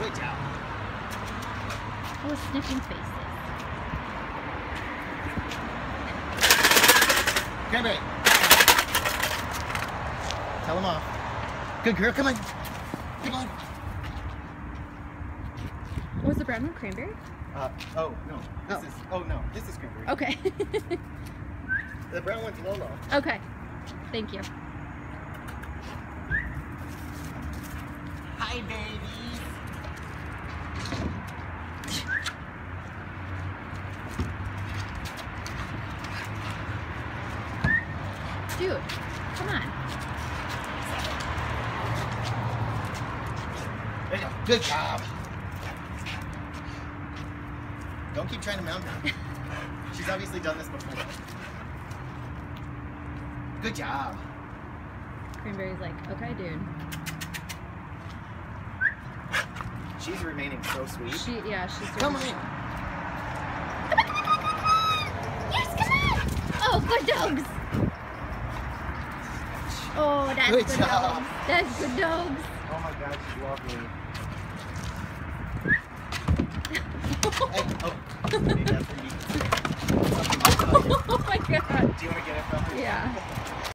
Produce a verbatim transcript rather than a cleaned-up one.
Good job. Oh, sniffing faces. Cranberry. Tell him off. Good girl, come on. Come on. Was the brown one cranberry? Uh, oh, no. This Oh. is, oh no, this is cranberry. Okay. The brown one's Lolo. Okay. Thank you. Hi, babies. Dude, come on. There you go. Good job. Don't keep trying to mount her. She's obviously done this before. Good job. Cranberry's like, okay, dude. She's remaining so sweet. She, yeah, she's. Come doing- on. Yes, come on! Oh, good dogs. Oh, that's Good good, job. dogs. That's good dogs. Oh my God, she's lovely. Hey, oh, maybe that's for you. Oh my God. Do you want to get it from her? Yeah.